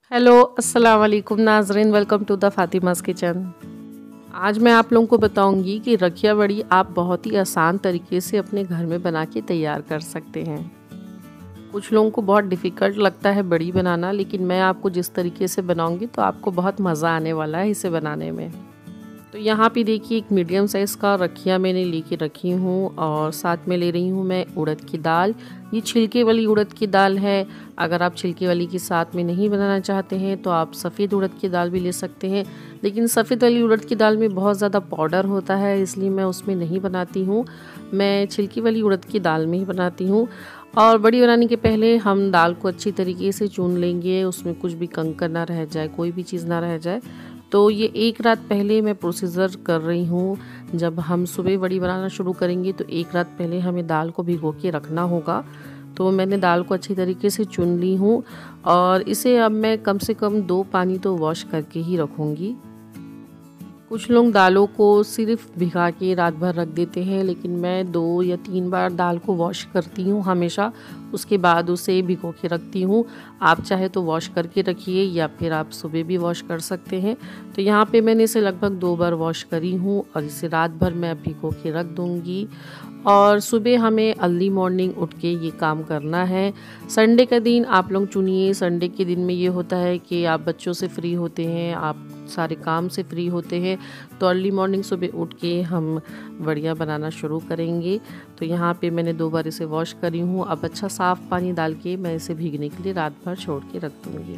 Hello अस्सलाम वालेकुम नाज़रीन, welcome to the Fatima's kitchen. आज मैं आप लोगों को बताऊंगी कि रखिया बड़ी आप बहुत ही आसान तरीके से अपने घर में बना के तैयार कर सकते हैं। कुछ लोगों को बहुत डिफ़िकल्ट लगता है बड़ी बनाना, लेकिन मैं आपको जिस तरीके से बनाऊंगी तो आपको बहुत मज़ा आने वाला है इसे बनाने में। तो यहाँ पे देखिए एक मीडियम साइज़ का रखिया मैंने लेके रखी हूँ और साथ में ले रही हूँ मैं उड़द की दाल। ये छिलके वाली उड़द की दाल है। अगर आप छिलके वाली के साथ में नहीं बनाना चाहते हैं तो आप सफ़ेद उड़द की दाल भी ले सकते हैं, लेकिन सफ़ेद वाली उड़द की दाल में बहुत ज़्यादा पाउडर होता है, इसलिए मैं उसमें नहीं बनाती हूँ। मैं छिलकी वाली उड़द की दाल में ही बनाती हूँ। और बड़ी बनाने के पहले हम दाल को अच्छी तरीके से चुन लेंगे, उसमें कुछ भी कंकड़ ना रह जाए, कोई भी चीज़ ना रह जाए। तो ये एक रात पहले मैं प्रोसीजर कर रही हूँ। जब हम सुबह बड़ी बनाना शुरू करेंगे तो एक रात पहले हमें दाल को भिगो के रखना होगा। तो मैंने दाल को अच्छी तरीके से चुन ली हूँ और इसे अब मैं कम से कम 2 पानी तो वॉश करके ही रखूँगी। कुछ लोग दालों को सिर्फ भिगा के रात भर रख देते हैं, लेकिन मैं 2 या 3 बार दाल को वॉश करती हूँ हमेशा, उसके बाद उसे भिगो के रखती हूँ। आप चाहे तो वॉश करके रखिए या फिर आप सुबह भी वॉश कर सकते हैं। तो यहाँ पे मैंने इसे लगभग 2 बार वॉश करी हूँ और इसे रात भर मैं भिगो के रख दूँगी। और सुबह हमें अर्ली मॉर्निंग उठ के ये काम करना है। संडे का दिन आप लोग चुनिए। संडे के दिन में ये होता है कि आप बच्चों से फ्री होते हैं, आप सारे काम से फ्री होते हैं, तो अर्ली मॉर्निंग सुबह उठ के हम बड़िया बनाना शुरू करेंगे। तो यहाँ पे मैंने 2 बार इसे वॉश करी हूँ। अब अच्छा साफ़ पानी डाल के मैं इसे भीगने के लिए रात भर छोड़ के रख दूँगी।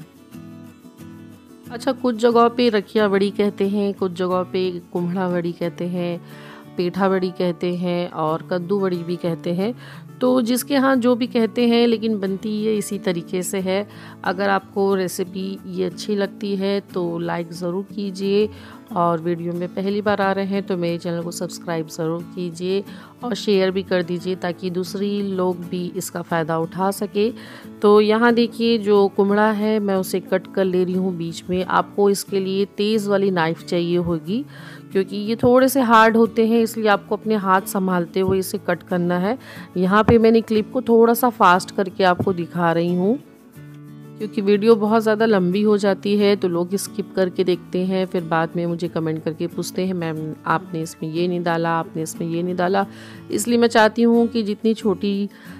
अच्छा, कुछ जगहों पे रखिया बड़ी कहते हैं, कुछ जगहों पे कुम्हड़ा बड़ी कहते हैं, पेठा बड़ी कहते हैं और कद्दू बड़ी भी कहते हैं। तो जिसके यहाँ जो भी कहते हैं, लेकिन बनती ये इसी तरीके से है। अगर आपको रेसिपी ये अच्छी लगती है तो लाइक ज़रूर कीजिए, और वीडियो में पहली बार आ रहे हैं तो मेरे चैनल को सब्सक्राइब ज़रूर कीजिए और शेयर भी कर दीजिए ताकि दूसरी लोग भी इसका फ़ायदा उठा सके। तो यहाँ देखिए जो कुम्हड़ा है मैं उसे कट कर ले रही हूँ बीच में। आपको इसके लिए तेज़ वाली नाइफ़ चाहिए होगी, क्योंकि ये थोड़े से हार्ड होते हैं, इसलिए आपको अपने हाथ संभालते हुए इसे कट करना है। यहाँ पे मैंने क्लिप को थोड़ा सा फास्ट करके आपको दिखा रही हूँ, क्योंकि वीडियो बहुत ज़्यादा लंबी हो जाती है तो लोग स्किप करके देखते हैं, फिर बाद में मुझे कमेंट करके पूछते हैं मैम आपने इसमें ये नहीं डाला, आपने इसमें ये नहीं डाला। इसलिए मैं चाहती हूँ कि जितनी छोटी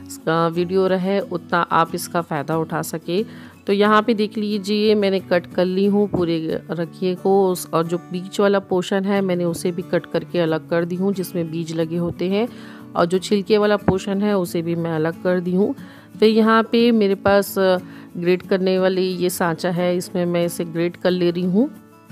वीडियो रहे उतना आप इसका फ़ायदा उठा सके। तो यहाँ पे देख लीजिए मैंने कट कर ली हूँ पूरे रखिए को, और जो बीच वाला पोर्शन है मैंने उसे भी कट करके अलग कर दी हूँ जिसमें बीज लगे होते हैं, और जो छिलके वाला पोर्शन है उसे भी मैं अलग कर दी हूँ। फिर यहाँ पे मेरे पास ग्रेट करने वाली ये सांचा है, इसमें मैं इसे ग्रेट कर ले रही हूँ।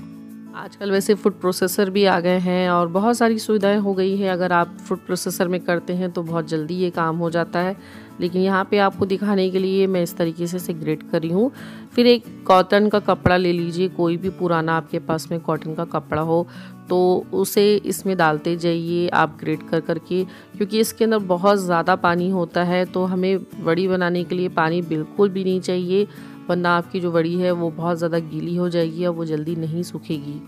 आजकल वैसे फूड प्रोसेसर भी आ गए हैं और बहुत सारी सुविधाएं हो गई है। अगर आप फूड प्रोसेसर में करते हैं तो बहुत जल्दी ये काम हो जाता है, लेकिन यहाँ पे आपको दिखाने के लिए मैं इस तरीके से इसे ग्रेट कर रही हूँ। फिर एक कॉटन का कपड़ा ले लीजिए, कोई भी पुराना आपके पास में कॉटन का कपड़ा हो तो उसे इसमें डालते जाइए आप ग्रेट कर करके, क्योंकि इसके अंदर बहुत ज़्यादा पानी होता है। तो हमें बड़ी बनाने के लिए पानी बिल्कुल भी नहीं चाहिए, वरना आपकी जो बड़ी है वो बहुत ज़्यादा गीली हो जाएगी और वो जल्दी नहीं सूखेगी।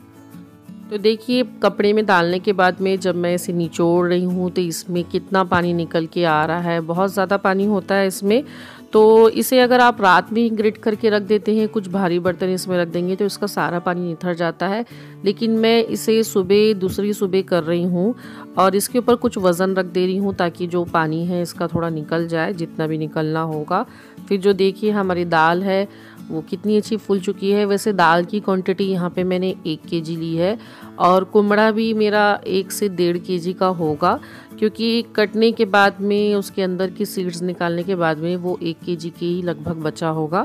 तो देखिए कपड़े में डालने के बाद में जब मैं इसे निचोड़ रही हूँ तो इसमें कितना पानी निकल के आ रहा है, बहुत ज़्यादा पानी होता है इसमें। तो इसे अगर आप रात में ही ग्रेट करके रख देते हैं, कुछ भारी बर्तन इसमें रख देंगे तो इसका सारा पानी निथर जाता है। लेकिन मैं इसे सुबह दूसरी सुबह कर रही हूँ और इसके ऊपर कुछ वज़न रख दे रही हूँ ताकि जो पानी है इसका थोड़ा निकल जाए, जितना भी निकलना होगा। फिर जो देखिए हमारी दाल है वो कितनी अच्छी फूल चुकी है। वैसे दाल की क्वांटिटी यहाँ पे मैंने 1 केजी ली है और कुम्हड़ा भी मेरा 1 से 1.5 केजी का होगा, क्योंकि कटने के बाद में उसके अंदर की सीड्स निकालने के बाद में वो 1 केजी के ही लगभग बचा होगा।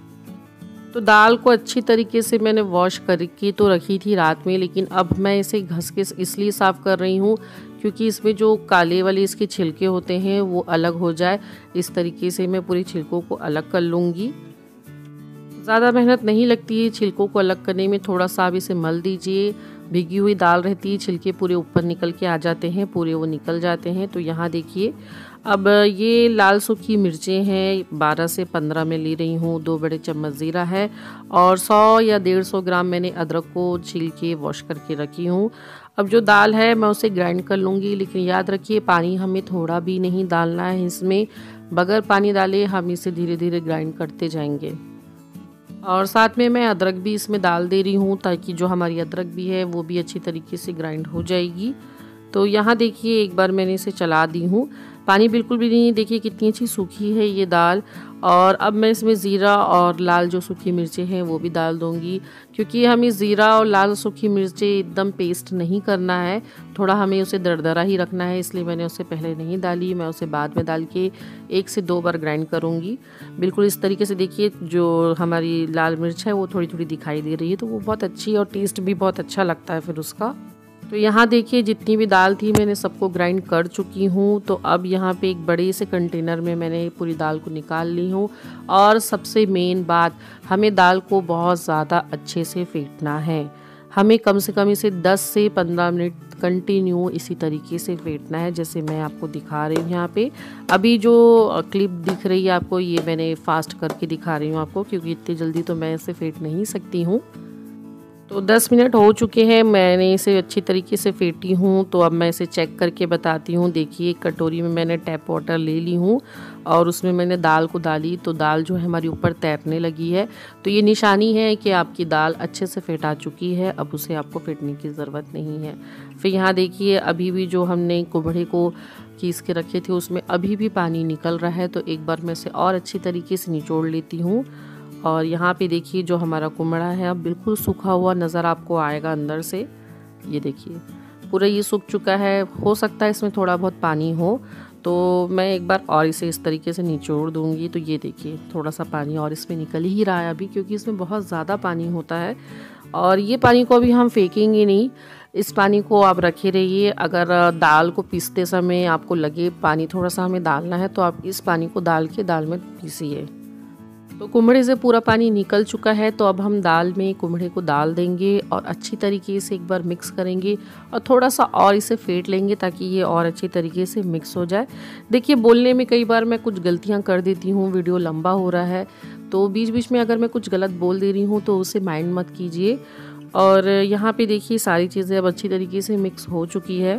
तो दाल को अच्छी तरीके से मैंने वॉश करके तो रखी थी रात में, लेकिन अब मैं इसे घस के इसलिए साफ़ कर रही हूँ क्योंकि इसमें जो काले वाले इसके छिलके होते हैं वो अलग हो जाए। इस तरीके से मैं पूरे छिलकों को अलग कर लूँगी। ज़्यादा मेहनत नहीं लगती है छिलकों को अलग करने में, थोड़ा सा आप इसे मल दीजिए। भीगी हुई दाल रहती है, छिलके पूरे ऊपर निकल के आ जाते हैं, पूरे वो निकल जाते हैं। तो यहाँ देखिए अब ये लाल सूखी मिर्चें हैं, 12 से 15 में ले रही हूँ। 2 बड़े चम्मच ज़ीरा है और 100 या 150 ग्राम मैंने अदरक को छील के वॉश करके रखी हूँ। अब जो दाल है मैं उसे ग्राइंड कर लूँगी, लेकिन याद रखिए पानी हमें थोड़ा भी नहीं डालना है इसमें। बगैर पानी डाले हम इसे धीरे धीरे ग्राइंड करते जाएंगे। और साथ में मैं अदरक भी इसमें डाल दे रही हूँ ताकि जो हमारी अदरक भी है वो भी अच्छी तरीके से ग्राइंड हो जाएगी। तो यहाँ देखिए एक बार मैंने इसे चला दी हूँ, पानी बिल्कुल भी नहीं, देखिए कितनी अच्छी सूखी है ये दाल। और अब मैं इसमें ज़ीरा और लाल जो सूखी मिर्चें हैं वो भी डाल दूँगी, क्योंकि हमें ज़ीरा और लाल सूखी मिर्चें एकदम पेस्ट नहीं करना है, थोड़ा हमें उसे दरदरा ही रखना है, इसलिए मैंने उसे पहले नहीं डाली, मैं उसे बाद में डाल के 1 से 2 बार ग्राइंड करूँगी। बिल्कुल इस तरीके से देखिए जो हमारी लाल मिर्च है वो थोड़ी थोड़ी दिखाई दे रही है, तो वो बहुत अच्छी और टेस्ट भी बहुत अच्छा लगता है फिर उसका। तो यहाँ देखिए जितनी भी दाल थी मैंने सबको ग्राइंड कर चुकी हूँ। तो अब यहाँ पे एक बड़े से कंटेनर में मैंने पूरी दाल को निकाल ली हूँ। और सबसे मेन बात, हमें दाल को बहुत ज़्यादा अच्छे से फेंटना है, हमें कम से कम इसे 10 से 15 मिनट कंटिन्यू इसी तरीके से फेंटना है, जैसे मैं आपको दिखा रही हूँ यहाँ पे। अभी जो क्लिप दिख रही है आपको, ये मैंने फास्ट करके दिखा रही हूँ आपको, क्योंकि इतनी जल्दी तो मैं इसे फेंट नहीं सकती हूँ। तो 10 मिनट हो चुके हैं, मैंने इसे अच्छी तरीके से फेंटी हूँ। तो अब मैं इसे चेक करके बताती हूँ। देखिए एक कटोरी में मैंने टैप वाटर ले ली हूँ और उसमें मैंने दाल को डाली, तो दाल जो है हमारी ऊपर तैरने लगी है। तो ये निशानी है कि आपकी दाल अच्छे से फेंटा चुकी है, अब उसे आपको फेंटने की ज़रूरत नहीं है। फिर यहाँ देखिए अभी भी जो हमने कुबड़े को कीस के रखे थे उसमें अभी भी पानी निकल रहा है, तो एक बार मैं इसे और अच्छी तरीके से निचोड़ लेती हूँ। और यहाँ पे देखिए जो हमारा कुमड़ा है अब बिल्कुल सूखा हुआ नज़र आपको आएगा अंदर से, ये देखिए पूरा ये सूख चुका है। हो सकता है इसमें थोड़ा बहुत पानी हो, तो मैं एक बार और इसे इस तरीके से निचोड़ दूँगी। तो ये देखिए थोड़ा सा पानी और इसमें निकल ही रहा है अभी, क्योंकि इसमें बहुत ज़्यादा पानी होता है। और ये पानी को अभी हम फेंकेंगे नहीं, इस पानी को आप रखे रहिए। अगर दाल को पीसते समय आपको लगे पानी थोड़ा सा हमें डालना है, तो आप इस पानी को डाल के दाल में पीसिए। तो कुम्हड़े से पूरा पानी निकल चुका है, तो अब हम दाल में कुम्हड़े को डाल देंगे और अच्छी तरीके से एक बार मिक्स करेंगे और थोड़ा सा और इसे फेंट लेंगे ताकि ये और अच्छी तरीके से मिक्स हो जाए। देखिए बोलने में कई बार मैं कुछ गलतियां कर देती हूँ, वीडियो लंबा हो रहा है, तो बीच बीच में अगर मैं कुछ गलत बोल दे रही हूँ तो उसे माइंड मत कीजिए। और यहाँ पे देखिए सारी चीज़ें अब अच्छी तरीके से मिक्स हो चुकी है।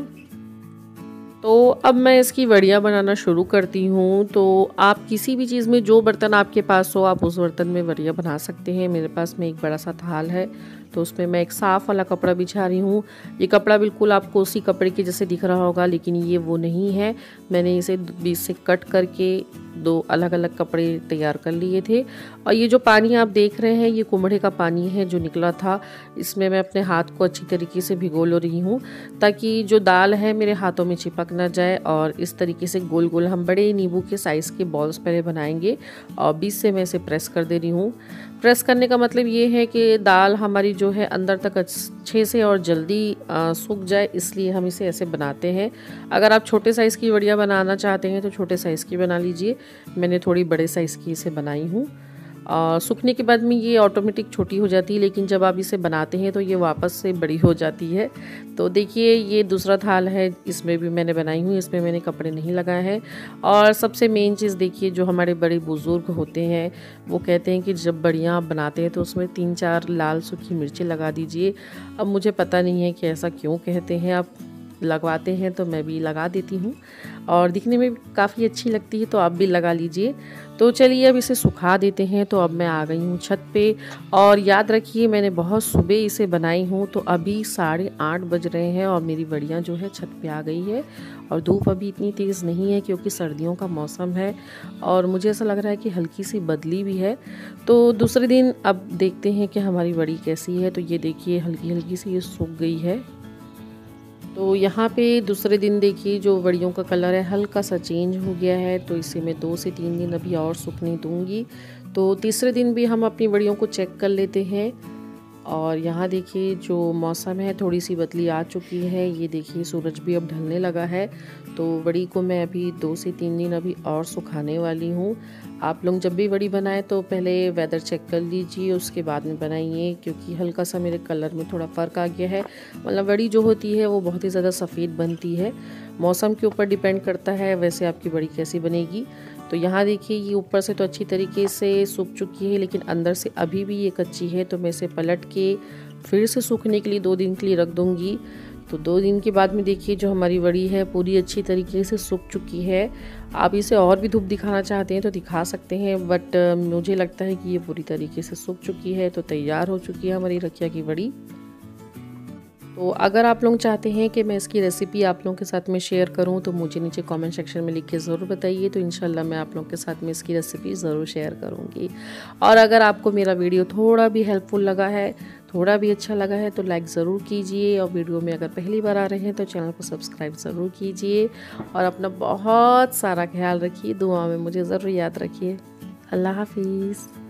तो अब मैं इसकी वड़ियाँ बनाना शुरू करती हूँ। तो आप किसी भी चीज़ में जो बर्तन आपके पास हो आप उस बर्तन में वड़ियाँ बना सकते हैं। मेरे पास में एक बड़ा सा थाल है, तो उसमें मैं एक साफ़ वाला कपड़ा बिछा रही हूँ। ये कपड़ा बिल्कुल आपको उसी कपड़े के जैसे दिख रहा होगा, लेकिन ये वो नहीं है। मैंने इसे बीच से कट करके 2 अलग अलग कपड़े तैयार कर लिए थे। और ये जो पानी आप देख रहे हैं ये कुम्हड़े का पानी है जो निकला था। इसमें मैं अपने हाथ को अच्छी तरीके से भिगो लो रही हूँ ताकि जो दाल है मेरे हाथों में चिपक ना जाए। और इस तरीके से गोल गोल हम बड़े नींबू के साइज़ के बॉल्स पहले बनाएंगे और बीच से मैं इसे प्रेस कर दे रही हूँ। प्रेस करने का मतलब ये है कि दाल हमारी जो है अंदर तक अच्छे से और जल्दी सूख जाए, इसलिए हम इसे ऐसे बनाते हैं। अगर आप छोटे साइज़ की वड़ियाँ बनाना चाहते हैं तो छोटे साइज़ की बना लीजिए, मैंने थोड़ी बड़े साइज़ की इसे बनाई हूँ। सूखने के बाद में ये ऑटोमेटिक छोटी हो जाती है, लेकिन जब आप इसे बनाते हैं तो ये वापस से बड़ी हो जाती है। तो देखिए ये दूसरा थाल है, इसमें भी मैंने बनाई हूँ, इसमें मैंने कपड़े नहीं लगाए हैं। और सबसे मेन चीज़ देखिए, जो हमारे बड़े बुज़ुर्ग होते हैं वो कहते हैं कि जब बड़ियाँ आप बनाते हैं तो उसमें 3-4 लाल सूखी मिर्चें लगा दीजिए। अब मुझे पता नहीं है कि ऐसा क्यों कहते हैं, आप लगवाते हैं तो मैं भी लगा देती हूँ और दिखने में काफ़ी अच्छी लगती है, तो आप भी लगा लीजिए। तो चलिए अब इसे सुखा देते हैं। तो अब मैं आ गई हूँ छत पे और याद रखिए मैंने बहुत सुबह इसे बनाई हूँ। तो अभी 8:30 बज रहे हैं और मेरी वड़ियाँ जो है छत पे आ गई है और धूप अभी इतनी तेज़ नहीं है क्योंकि सर्दियों का मौसम है और मुझे ऐसा लग रहा है कि हल्की सी बदली भी है। तो दूसरे दिन अब देखते हैं कि हमारी वड़ी कैसी है। तो ये देखिए हल्की हल्की सी ये सूख गई है। तो यहाँ पे दूसरे दिन देखिए जो वड़ियों का कलर है हल्का सा चेंज हो गया है, तो इसे मैं 2 से 3 दिन अभी और सूखने दूँगी। तो तीसरे दिन भी हम अपनी वड़ियों को चेक कर लेते हैं और यहाँ देखिए जो मौसम है थोड़ी सी बदली आ चुकी है। ये देखिए सूरज भी अब ढलने लगा है। तो वड़ी को मैं अभी 2 से 3 दिन अभी और सुखाने वाली हूँ। आप लोग जब भी वड़ी बनाएं तो पहले वेदर चेक कर लीजिए, उसके बाद में बनाइए, क्योंकि हल्का सा मेरे कलर में थोड़ा फ़र्क आ गया है। मतलब वड़ी जो होती है वो बहुत ही ज़्यादा सफ़ेद बनती है, मौसम के ऊपर डिपेंड करता है वैसे आपकी वड़ी कैसी बनेगी। तो यहाँ देखिए ये ऊपर से तो अच्छी तरीके से सूख चुकी है, लेकिन अंदर से अभी भी ये कच्ची है। तो मैं इसे पलट के फिर से सूखने के लिए 2 दिन के लिए रख दूँगी। तो 2 दिन के बाद में देखिए जो हमारी वड़ी है पूरी अच्छी तरीके से सूख चुकी है। आप इसे और भी धूप दिखाना चाहते हैं तो दिखा सकते हैं, बट मुझे लगता है कि ये पूरी तरीके से सूख चुकी है। तो तैयार हो चुकी है हमारी रखिया की वड़ी। तो अगर आप लोग चाहते हैं कि मैं इसकी रेसिपी आप लोगों के साथ में शेयर करूं तो मुझे नीचे कमेंट सेक्शन में लिख के ज़रूर बताइए। तो इंशाल्लाह मैं आप लोगों के साथ में इसकी रेसिपी ज़रूर शेयर करूंगी। और अगर आपको मेरा वीडियो थोड़ा भी हेल्पफुल लगा है, थोड़ा भी अच्छा लगा है तो लाइक ज़रूर कीजिए। और वीडियो में अगर पहली बार आ रहे हैं तो चैनल को सब्सक्राइब ज़रूर कीजिए। और अपना बहुत सारा ख्याल रखिए, दुआ में मुझे ज़रूर याद रखिए। अल्लाह हाफिज़।